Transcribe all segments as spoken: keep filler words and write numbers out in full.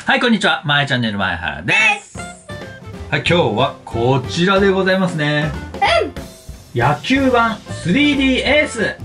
はい、こんにちは。まえチャンネル前原です。はい、今日はこちらでございますね。うん。野球盤 スリーディー エースです。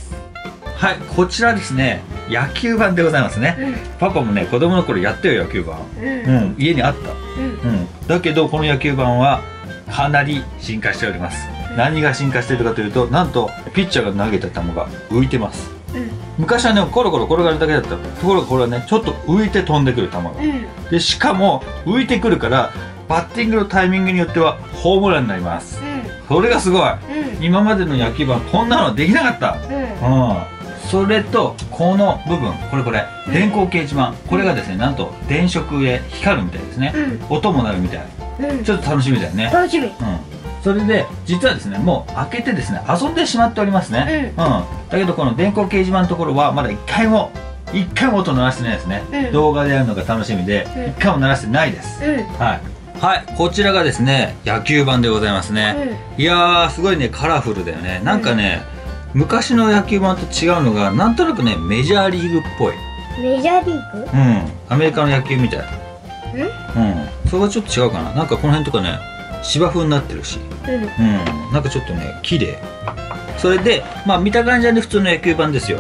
はい、こちらですね。野球盤でございますね。うん、パパもね、子供の頃やったよ、野球盤。うん、うん、家にあった。うん、うん。だけど、この野球盤はかなり進化しております。うん、何が進化しているかというと、なんとピッチャーが投げた球が浮いてます。うん、昔はね、コロコロ転がるだけだった。ところがこれはね、ちょっと浮いて飛んでくる球が。うん、で、しかも浮いてくるから、バッティングのタイミングによってはホームランになります。うん、それがすごい。うん、今までの野球盤こんなのできなかった。うん。うん、それとこの部分、これこれ電光掲示板、これがですね、なんと電飾で光るみたいですね。うん、音も鳴るみたい。うん、ちょっと楽しみだよね。楽しみ。うん。それで実はですね、もう開けてですね、遊んでしまっておりますね。うん。うん、だけどこの電光掲示板のところはまだ一回も一回も音鳴らしてないですね。うん、動画でやるのが楽しみで、うん、一回も鳴らしてないです。うん、はい。はい、こちらがですね、野球盤でございますね。うん、いやー、すごいね、カラフルだよね。なんかね、うん、昔の野球盤と違うのが、なんとなくね、メジャーリーグっぽい。メジャーリーグ？うん、アメリカの野球みたい。うん、うん、それはちょっと違うかな。なんかこの辺とかね、芝生になってるし、うん、うん、なんかちょっとね、綺麗。それで、まあ見た感じはね、普通の野球盤ですよ。うん、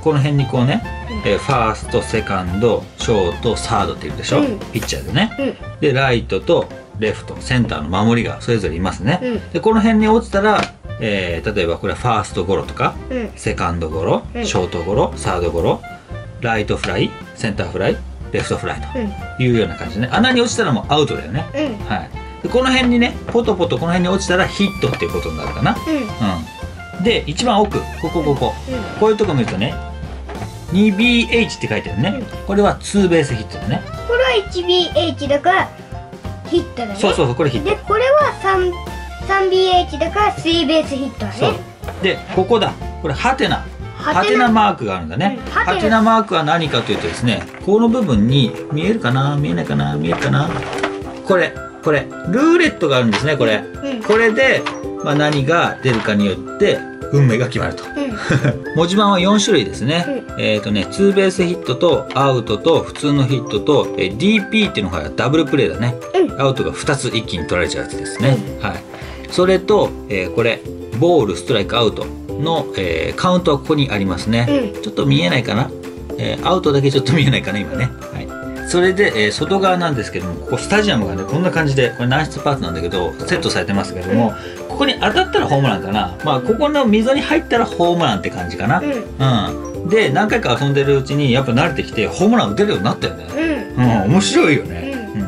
この辺にこうね、えー、ファースト、セカンド、ショート、サードっているでしょ、うん、ピッチャーでね、うん、でライトとレフト、センターの守りがそれぞれいますね、うん、でこの辺に落ちたら、えー、例えばこれはファーストゴロとか、うん、セカンドゴロ、うん、ショートゴロ、サードゴロ、ライトフライ、センターフライ、レフトフライというような感じでね、穴に落ちたらもうアウトだよね、うん、はい、でこの辺にね、ポトポトこの辺に落ちたらヒットっていうことになるかな、うん、うん、で一番奥、ここここ、うん、こういうとこ見るとね、にビーエイチ って書いてあるね、うん、これはツーベースヒットだね。 これはいちビーエイチ だからヒットだね。 そうそうそう、これヒットで、 これは さんビーエイチ だからスリーベースヒットだね。そうで、ここだ、これハテナハテナマークがあるんだね、うん、ハテナマークは何かというとですね、この部分に見えるかな、見えないかな、見えるかな、これこれルーレットがあるんですね、これ、うん、これで、まあ、何が出るかによって運命が決まると、うん、文字盤はよん種類ですね、うん、えっとねツーベースヒットとアウトと普通のヒットと、えー、ディーピー っていうのがダブルプレーだね、うん、アウトがふたつ一気に取られちゃうやつですね、うん、はい。それと、えー、これボールストライクアウトの、えー、カウントはここにありますね、うん、ちょっと見えないかな、えー、アウトだけちょっと見えないかな今ね、はい。それで、えー、外側なんですけども、ここスタジアムがねこんな感じで、これ軟質パーツなんだけどセットされてますけども、うん、ここに当たったらホームランかな、まあここの溝に入ったらホームランって感じかな、うん、うん、で何回か遊んでるうちにやっぱ慣れてきてホームラン打てるようになったよね、うん、うん、面白いよね、うん、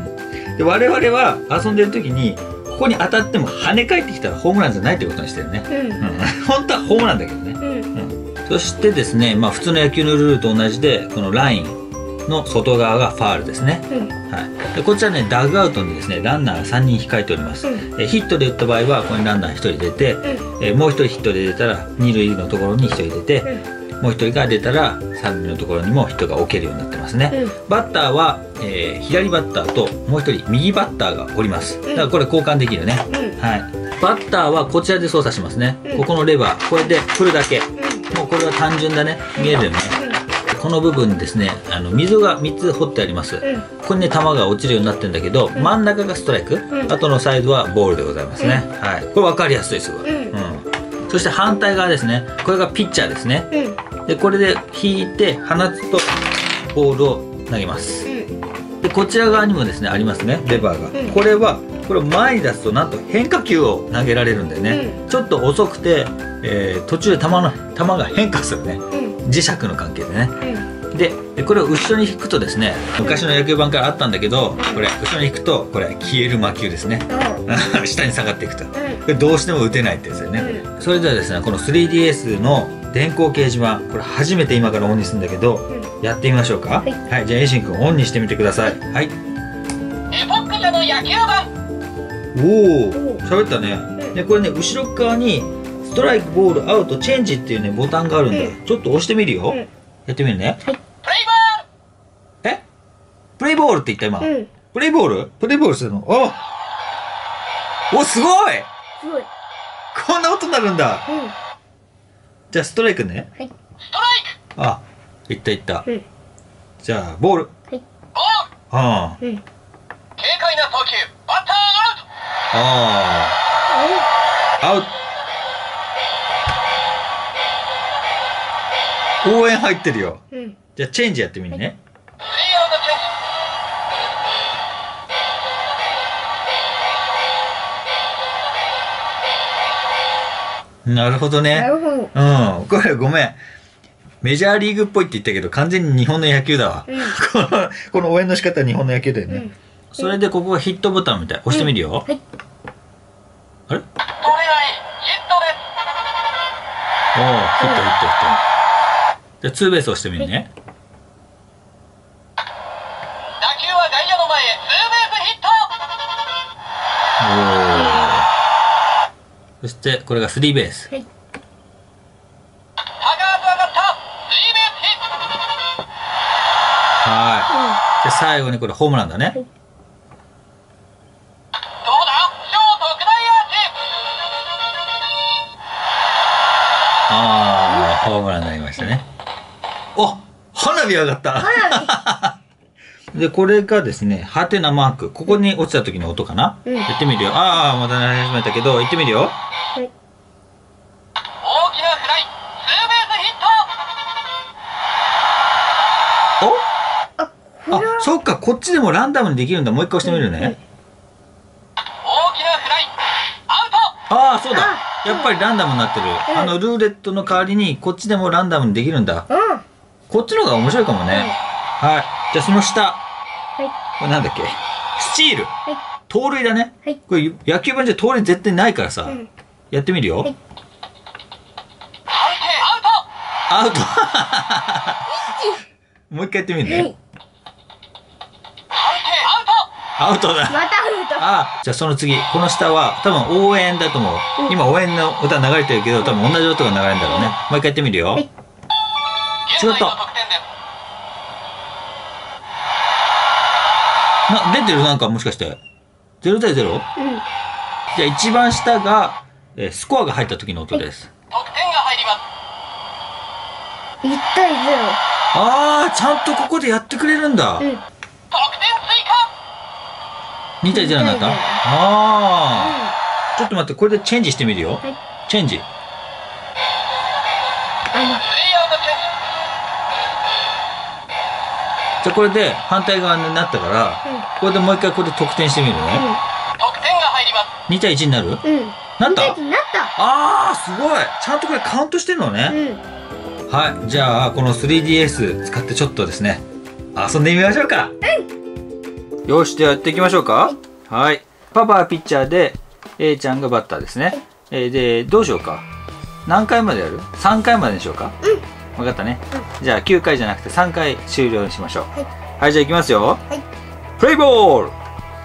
で我々は遊んでる時にここに当たっても跳ね返ってきたらホームランじゃないってことにしてるね、うんうん、本当はホームランだけどね、うんうん、そしてですね、まあ普通の野球のルールと同じでこのラインの外側がファールですね、うん、はい、でこちらねダグアウトにですねランナーがさんにん控えております、うん、えヒットで打った場合はここにランナーひとり出て、うん、えもうひとりヒットで出たらに塁のところにひとり出て、うん、もうひとりが出たらさん塁のところにも人が置けるようになってますね、うん、バッターは、えー、左バッターともうひとり右バッターがおります、だからこれ交換できるね、うん、はい。バッターはこちらで操作しますね、うん、ここのレバーこれで振るだけ、うん、もうこれは単純だね、見えるよね、この部分にですね、あの溝がみっつ掘ってあります、うん、ここにね球が落ちるようになってるんだけど、うん、真ん中がストライク、うん、後のサイドはボールでございますね、うん、はい、これ分かりやすいですよ、うんうん、そして反対側ですね、これがピッチャーですね、うん、でこれで引いて放つとボールを投げます、うん、でこちら側にもですねありますね、レバーが、うん、これはこれを前に出すとなんと変化球を投げられるんだよね、うん、ちょっと遅くて、えー、途中で球の球が変化するね、うん、磁石の関係でね、うん、でこれを後ろに引くとですね、昔の野球盤からあったんだけど、これ後ろに引くとこれ消える魔球ですね、うん、下に下がっていくと、これどうしても打てないってやつだよね、うん、それではですねこの スリーディーエス の電光掲示板、これ初めて今からオンにするんだけど、うん、やってみましょうか、はい、はい、じゃあエイシン君オンにしてみてください。はい、 エポック社の野球盤。 おお、喋ったね、うん、でこれね後ろ側にストライクボールアウトチェンジっていうねボタンがあるんだ、うん、ちょっと押してみるよ、うん、やってみるね、はい、えプレイボールって言った今、うん、プレイボールプレイボールするの、おおすごいすごい、 こんな音になるんだ、うん、じゃあストライクね、 はい、ストライク、 あいったいった、うん、じゃあボール、はい、ボールあうん。 軽快な送球、バッターアウト。 ああアウト。応援入ってるよ。 うん。 じゃあチェンジやってみるね。 スリーアウトチェンジ。 なるほどね。 なるほど。 うん。これごめん。メジャーリーグっぽいって言ったけど、完全に日本の野球だわ。 うんこの、この応援の仕方は日本の野球だよね。 うんそれでここがヒットボタンみたい。押してみるよ。 はい。 あれ取れない、ヒットです。 おお、ヒットヒットヒット。じゃあツーベース押してみるね。 打球は外野の前へ、ツーベースヒット。 おお。そしてこれがスリーベース。 はい。 高く上がった、スリーベースヒット。 はい。じゃあ最後にこれホームランだね。 どうだ、ショート特大アーチ。 ああ、ホームランになりましたね。お、花火上がった。で、これがですね、ハテナマーク。ここに落ちた時の音かな。 うんやってみるよ。ああ、また鳴り始めたけど、行ってみるよ。 はい。 大きなフライ、ツーベースヒット。 おあ、これは。 あ、そっか、こっちでもランダムにできるんだ。もう一回押してみるね。 大きなフライ、アウト。 ああ、そうだ。 あやっぱりランダムになってる。 うんあの、ルーレットの代わりに、こっちでもランダムにできるんだ。 うん。 こっちの方が面白いかもね。はい。じゃあその下。 はい。 これなんだっけスチール。 はい。 盗塁だね。 はい。 これ野球盤じゃ盗塁絶対ないからさ。 うん。 やってみるよ。 はい判定アウト。 アウトもう一回やってみるはい。 ね。 判定アウト。 アウトだ。 またアウト。 あ、じゃあその次。この下は多分応援だと思う。 うん今応援の歌流れてるけど、多分同じ音が流れるんだろうね。もう一回やってみるよ。 はい現在の得点です。 な、出てるなんかもしかして。ゼロ対ゼロ？ うん。 じゃあ一番下が、えースコアが入った時の音です。 得点が入ります。 一対ゼあー、ちゃんとここでやってくれるんだ。 ロ。うん。 得点追加。 に対ゼロになった？ に対ゼロあー。ちょっと待って、これでチェンジしてみるよ。 はい。 チェンジ。 あスリーアウトチェンジ。 じゃあこれで反対側になったから、 うんこれでもう一回ここで得点してみるね。 得点が入ります。 に対いちになる？ の。うん。 なった？ に対一になった。 あー、すごい。ちゃんとこれカウントしてるのね。 うん。 はい。じゃあ、この スリーディーエス 使ってちょっとですね、遊んでみましょうか。よし、ではやっていきましょうか。はい。パパはピッチャーで、A ちゃんがバッターですね。えーで、どうしようか。何回までやる？ さん 回までにしようか。うん。分かったね。じゃあ、きゅうかいじゃなくてさんかい終了にしましょう。 はい。 はい、じゃあいきますよ。 はい。 プレイボール。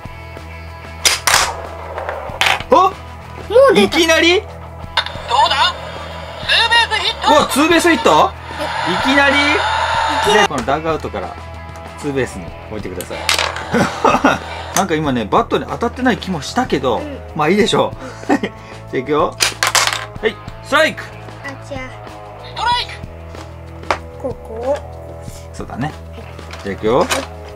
お、 もう出た。 どいきなりうだ、ツーベースヒット。 うわ、ツーベースヒット、いきなりじゃあこのダグアウトからツーベースに置いてください。なんか今ね、バットに当たってない気もしたけど、 うんまあいいでしょう。じゃあいくよ。はい、ストライク。 あ、じゃストライク。 あ、ここを。 そうだね。じゃあいくよ。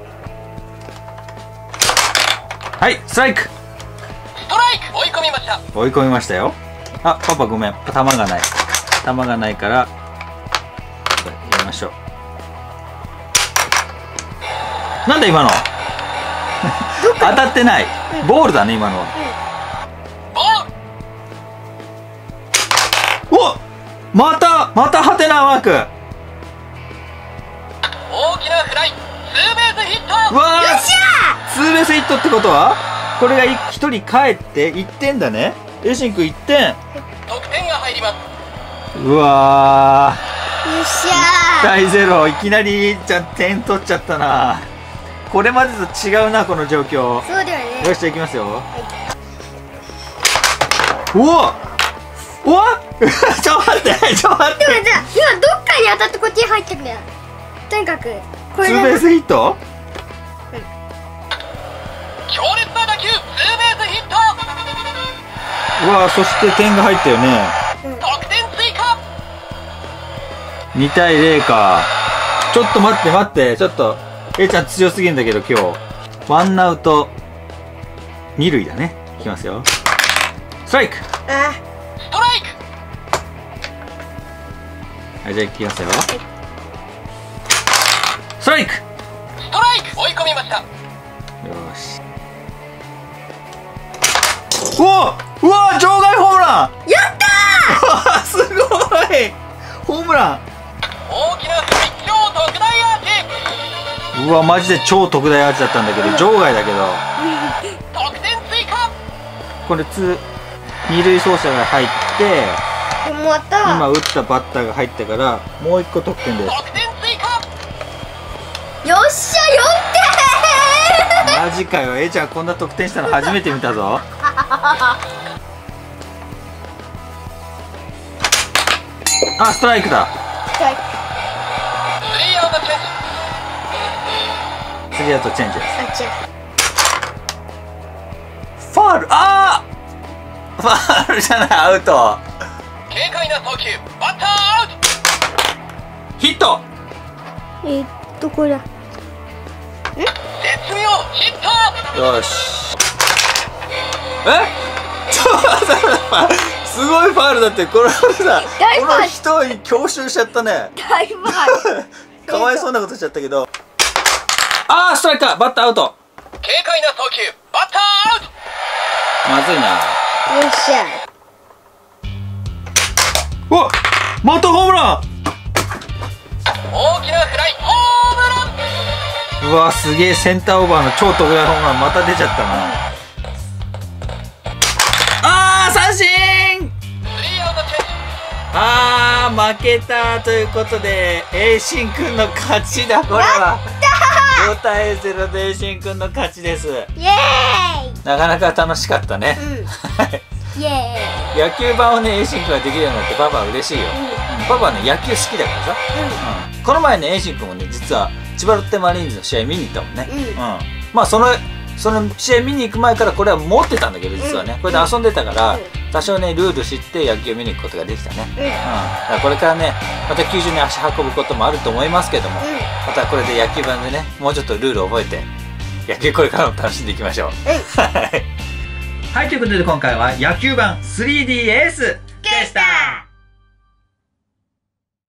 はい、ストライク。 ストライク。追い込みました。 追い込みましたよ。あ、パパごめん。球がない。球がないから、やりましょう。なんだ今の当たってない。ボールだね、今のは。 ボール。 お、また、またハテナマーク。 大きなフライ、ツーベースヒット。 うわー、ツーベースヒットってことはこれがひとり帰っていってんだね。エシンくんいってん。 得点が入ります。 うわよっしー、いちゃ対ゼロ。いきなりじゃん点取っちゃったな。これまでと違うな、この状況。 ー。そうだよね。 よし、じゃあいきますよ。うわうわちょっと待って、ちょっと待って。 でもじゃあ、今どっかに当たってこっちに入ってくんだよ。とにかく、これで。 ツーベースヒット？ 強烈な打球、ツーベースヒット。 うわ、そして点が入ったよね。 得点追加。 に対ゼロか。ちょっと待って待って、ちょっと。 A ちゃん強すぎるんだけど今日ワンアウト二塁だね。いきますよ。ストライク。 あストライク。 はい、じゃあいきますよ。ストライク。 ストライク。追い込みました。 よし。うわうわ場外ホームラン。 やったーすごいホームラン。 大きなスピン、超特大アーチ。 うわマジで超特大アーチだったんだけど場外だけど、 得点追加。 これツー二塁走者が入ってーまた今打ったバッターが入ったからもう一個得点です。 得点追加。 よっしゃよんてんマジかよ。A ちゃんこんな得点したの初めて見たぞ。あストライクだ。 スリーアウトチェンジ。 スリーアウトチェンジです。 あっちゃファール。あーファールじゃない、アウト。 軽快な送球。バッターアウト。 ヒット。 えー、どこだ。 絶妙ヒット。 よし。えちょっと待ってすごいファールだって。これさこの人に強襲しちゃったね。 だいぶあるかわいそうなことしちゃったけど。あーストライクだ。バッターアウト。 軽快な送球。バッターアウト。 まずいな。 よっしゃうわまたホームラン。 大きなフライ。ホームラン。 うわすげえセンターオーバーの超特大ホームランまた出ちゃったな。あー三振。 スリーアウトチェンジ。 あー負けたということで栄新くんの勝ちだ。これはごたいゼロで栄新くんの勝ちです。 イエーイなかなか楽しかったね。 イエ野球盤をね栄新くんができるようになってパパは嬉しいよ。うんパパはね野球好きだからさ、うんこの前ね栄新くんもね実は千葉ロッテマリーンズの試合見に行ったもんね。 うんうんまあそのその試合見に行く前からこれは持ってたんだけど実はねこれで遊んでたから多少ねルール知って野球見に行くことができたね。うんだからこれからねまた球場に足運ぶこともあると思いますけどもまたこれで野球盤でねもうちょっとルールを覚えて野球これからも楽しんでいきましょう。はいということで今回は野球盤 スリーディー エースでした。